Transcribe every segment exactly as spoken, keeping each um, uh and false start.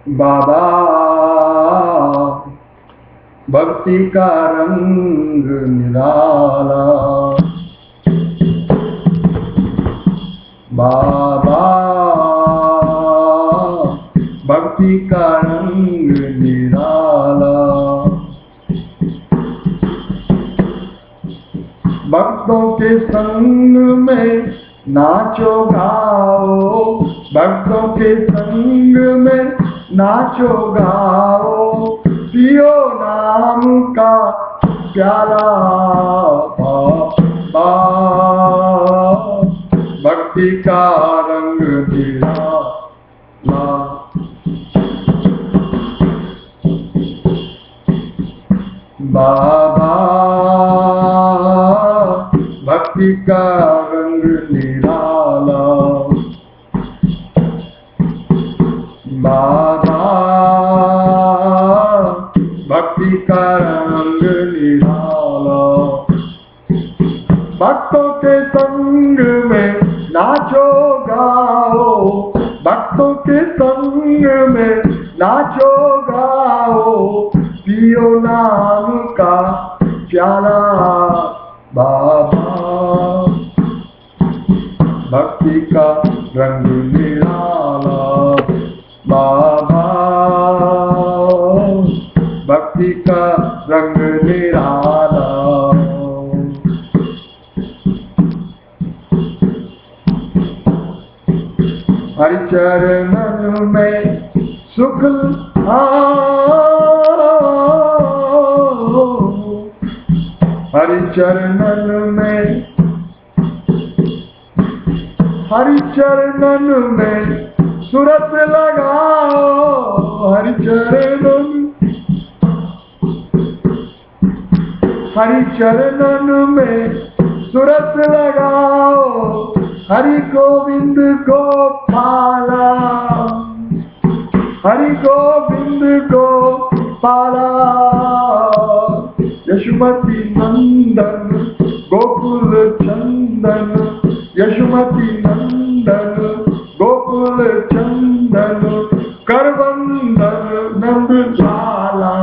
बाबा भक्ति का रंग निराला, बाबा भक्ति का रंग निराला। भक्तों के संग में नाचो गाओ, भक्तों के संग में नाचो गाओ, पियो नाम का प्याला। बाबा भक्ति का रंग निराला, बाबा भक्ति का रंग निराला, बाबा भक्ति का रंग निराला। भक्तों के संग में नाचो गाओ, भक्तों के संग में नाचो गाओ, पियो नाम का प्याला। बाबा भक्ति का रंग निराला, बाबा भक्ति का रंग निराला। हरि चरणन में सुख हरि चरणन में, हरि चरणन में सूरत लगाओ, हरि चरणन, हरि चरणन में सूरत लगाओ, हरि गोविंद गोपाला, हरि गोविंद गोपाला। यशुमती नंदन गोकुल चंदन, यशुमती नंदन गोकुल चंदन, करवंदन नंद लाला,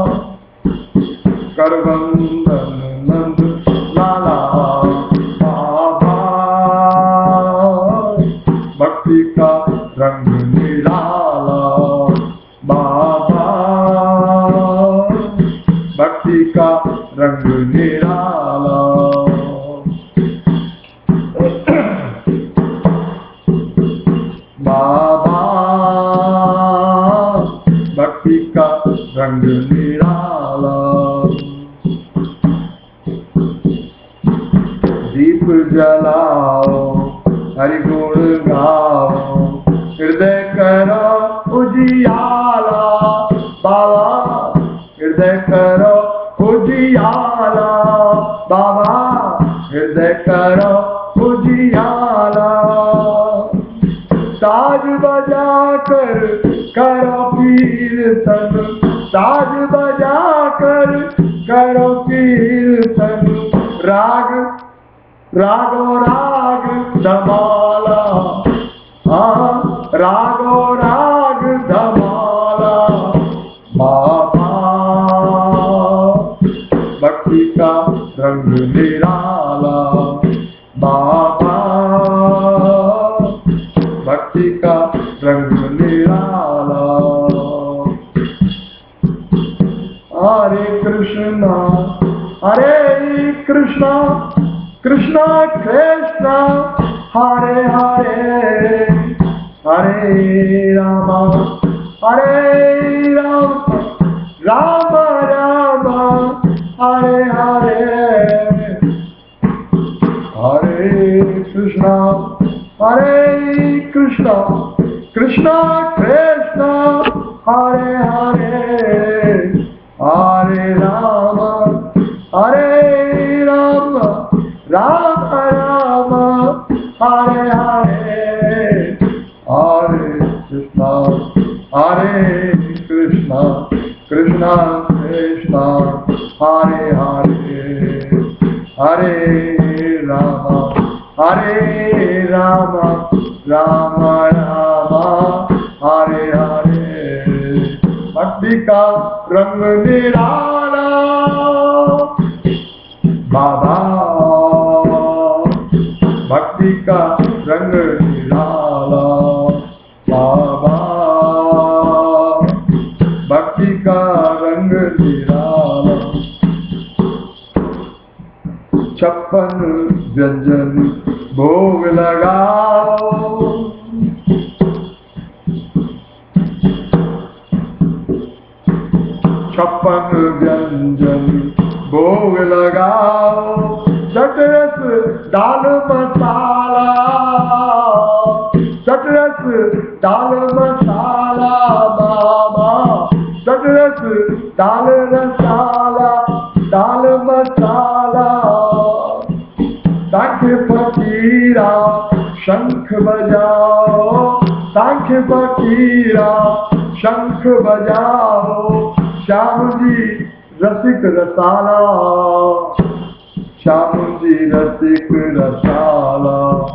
करवंदन नंद लाला। बाबा भक्ति का रंग निराला, बाबा भक्ति का रंग निराला। बाबा भक्ति का रंग निराला। दीप जलाओ, हरि गुण गाओ, हृदय करो उजियाला, बाबा हृदय करो उजियाला, बाबा हृदय करो उजियाला। साज बजा कर करो कीर्तन, साज बजा कर करो कीर्तन, राग रागो राग धमाला, हाँ रागो राग धमाला। बाबा भक्ति का रंग निराला, बाबा भक्ति का रंग निराला। हरे कृष्णा हरे कृष्णा कृष्णा कृष्णा हरे हरे, हरे रामा हरे राम, राम राम हरे हरे। हरे कृष्णा हरे कृष्णा कृष्णा कृष्णा हरे हरे, हरे राम हरे राम, राम राम हरे हरे। हरे कृष्णा हरे कृष्णा कृष्णा कृष्णा हरे हरे, हरे राम हरे राम, राम राम हरे हरे। भक्ति का रंग निराला बाबा, भक्ति का रंग निराला बाबा, भक्ति का रंग निराला। छप्पन व्यंजन भोग लगाओ, छप्पन व्यंजन भोग लगाओ, चटरस दाल मसाला, चटरस दाल मसाला बाबा, चटरस दाल मसाला, दाल मसाला। सांख्य फकीरा शंख बजाओ, सांख्य फकीरा शंख बजाओ, श्याम जी रसिक रसाला, श्याम जी रसिक रसाला,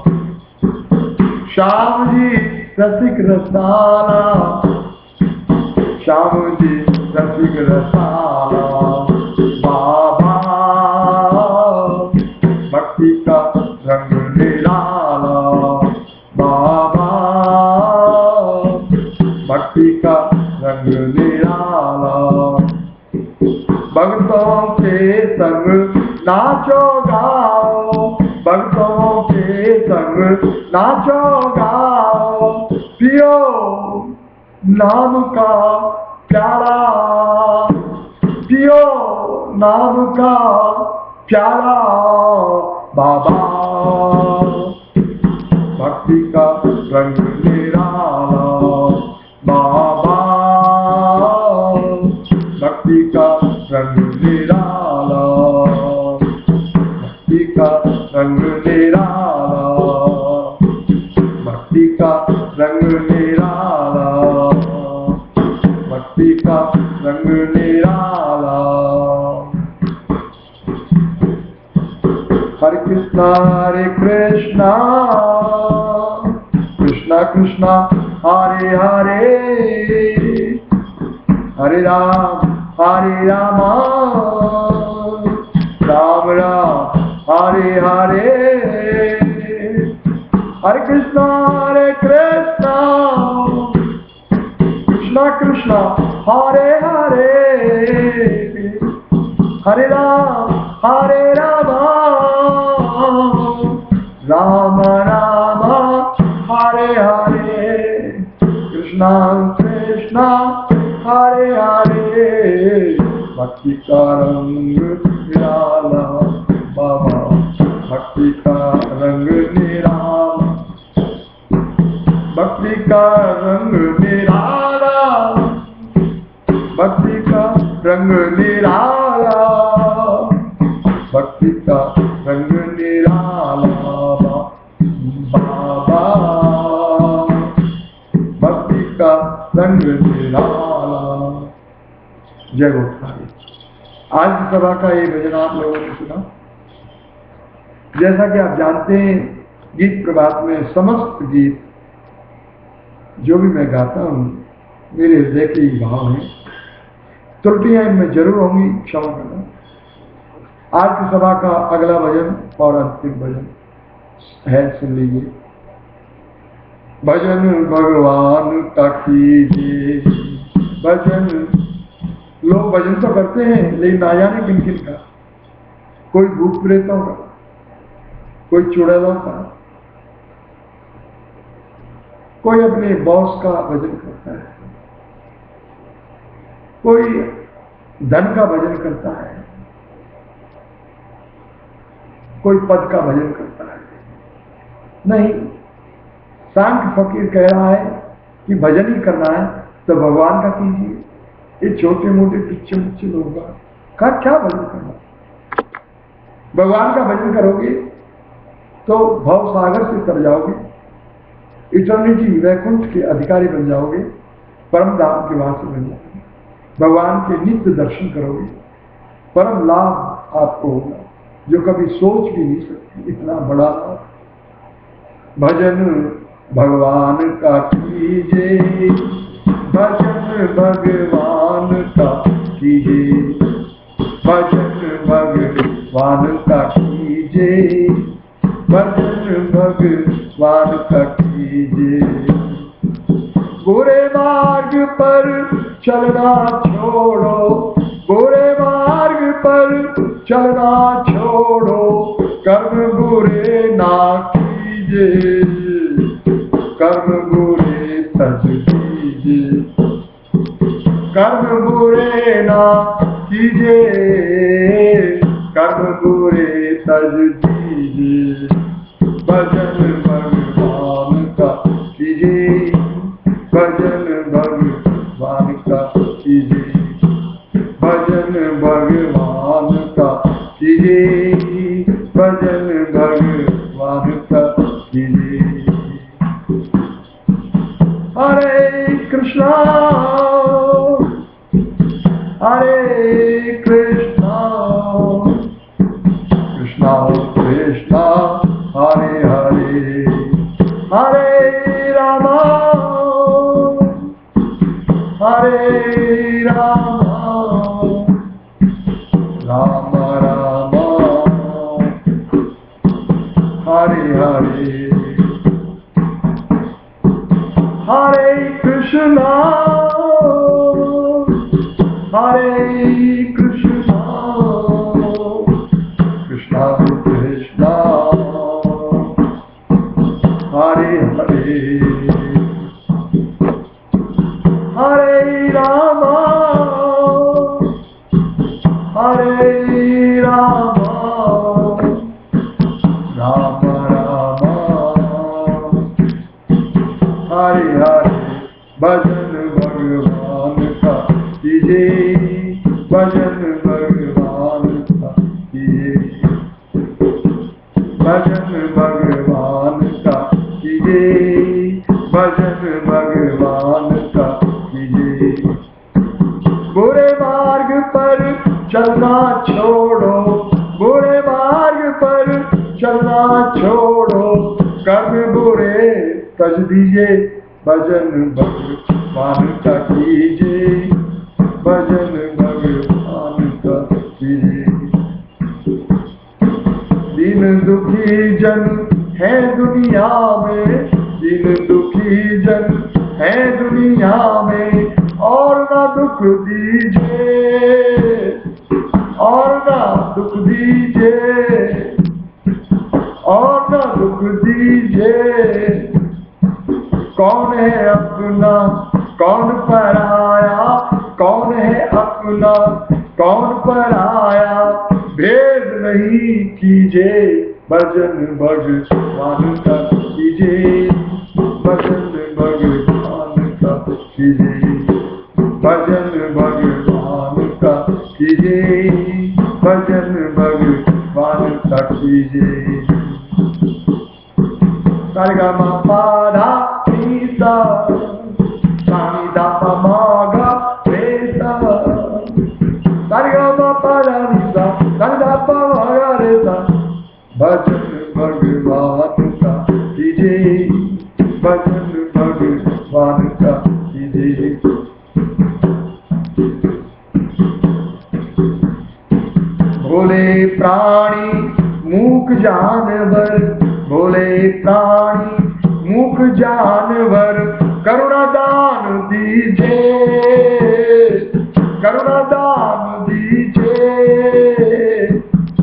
श्याम जी रसिक रसाला, श्याम जी रसिक रसाला बाबा, भक्ति का रंग निराला बाबा, भक्ति का रंग निराला। भक्तों के संग नाचो गाओ, भक्तों के संग नाचो गाओ, पियो नाम का प्याला, पियो नाम का प्याला बाबा, भक्ति का रंग निराला बाबा, भक्ति का रंग निराला, भक्ति का रंग निराला, भक्ति का रंग निराला, भक्ति का रंग निराला। हरे कृष्णा हरे कृष्णा, कृष्णा कृष्णा हरे हरे, हरे राम हरे राम, राम राम हरे हरे, हरे कृष्णा हरे कृष्णा, कृष्णा कृष्णा हरे हरे, हरे राम हरे राम, राम राम हरे हरे, कृष्णा कृष्णा हरे हरे। भक्ति का रंग निराला बाबा, भक्ति का रंग निराला, भक्ति का रंग निराला, भक्ति का रंग निराला, भक्ति का रंग निराला बाबा, भक्ति का रंग निराला। जय गोपाल। आज की सभा का ये भजन आप लोगों ने सुना। जैसा कि आप जानते हैं, गीत प्रभात में समस्त गीत जो भी मैं गाता हूँ मेरे हृदय के ही भाव हैं, त्रुटियां इनमें जरूर होंगी, क्षमा करना। आज की सभा का अगला भजन और अंतिम भजन है, सुन लीजिए। भजन भगवान का कीजिए, भजन। लोग भजन तो करते हैं लेकिन ना जाने किन किन का, कोई भूत प्रेतों का, कोई चुड़ैलों का, कोई अपने बॉस का भजन करता है, कोई धन का भजन करता है, कोई पद का भजन करता है। नहीं, सांख्य फकीर कह रहा है कि भजन ही करना है तो भगवान का कीजिए। ये छोटे मोटे पिच्चे मुच्चे लोग का क्या भजन करना? भगवान का भजन करोगे तो भव सागर से तर जाओगे, इटर्निटी वैकुंठ के अधिकारी बन जाओगे, परम धाम के वासी बन जाओगे, भगवान के नित्य दर्शन करोगे, परम लाभ आपको होगा जो कभी सोच भी नहीं सकते, इतना बड़ा लाभ। भजन भगवान का कीजिए, भजन भगवान का कीजिए, भजन भगवान का कीजिए, भजन भगवान का कीजिए। बुरे मार्ग पर चलना छोड़ो, बुरे मार्ग पर चलना छोड़ो, कर्म बुरे ना कीजिए, कर्म बुरे तज कीजिए, कर्म बुरे ना कीजिए, कर्म बुरे तज कीजिए। भजन भगवान का कीजिए, भजन भगवान का कीजिए, भजन भगवान का कीजिए, भजन भगवान का कीजिए। हरे कृष्णा हरे कृष्णा, कृष्णा कृष्णा हरे हरे, हरे रामा हरे रामा, राम राम हरे हरे, हरे कृष्णा हरे कृष्णा, कृष्णा कृष्णा हरे हरे, हरे रामा हरे रामा, राम राम हरे हरे। भजन भगवान का कीजिए, भजन भगवान का कीजिए, भजन भगवान का कीजिए, भजन भगवान का कीजिए। बुरे मार्ग पर चलना छोड़ो, बुरे मार्ग पर चलना छोड़ो, कर्म बुरे तज दीजिए, भजन भगवान का कीजिए, भजन भगवान का कीजिए। दीन दुखी जन है दुनिया में, दीन दुखी जन है दुनिया में, और ना दुख दीजिए, और ना दुख दीजिए, और ना दुख दीजिए। कौन है अपना कौन पराया, कौन है अपना कौन पराया, भेद नहीं कीजिए, भजन भगवान का कीजिए, भजन भगवान का कीजिए, भजन भगवान का कीजिए, भजन भगवान का कीजिए। सारेगा मा पा धा नी सा, सा नी धा पा मा गा रे सा, सारेगा मा पा धा नी सा, सा नी धा पा मा गा रे सा। भजन भगवान का कीजिए, भजन भगवान का कीजिए। भोले प्राणी मूक जानवर, भोले प्राणी मूक जानवर, करुणा दान दीजिए, करुणा दान दीजिए।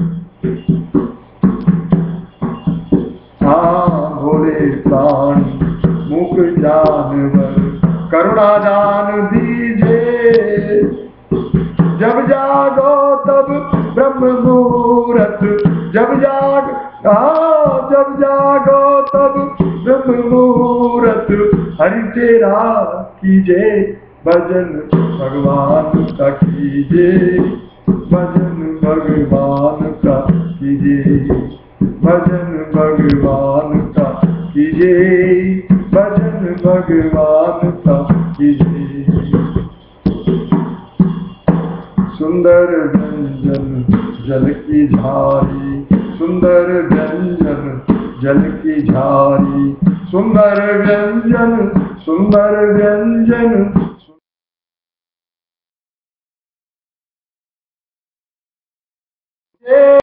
हाँ भोले प्राणी मूक जानवर, करुणा दान दीजिए। जब जागो तब ब्रह्म मुहूर्त, जब जाग हाँ जब जागो तब ब्रह्म मुहूर्त, हरि तेरा कीजिए, भजन भगवान का कीजिए, भजन भगवान का कीजिए, भजन भगवान का कीजिए, भजन भगवान का कीजिए। सुंदर व्यंजन जल की झारी, सुंदर व्यंजन जल की झारी, सुंदर व्यंजन सुंदर व्यंजन जय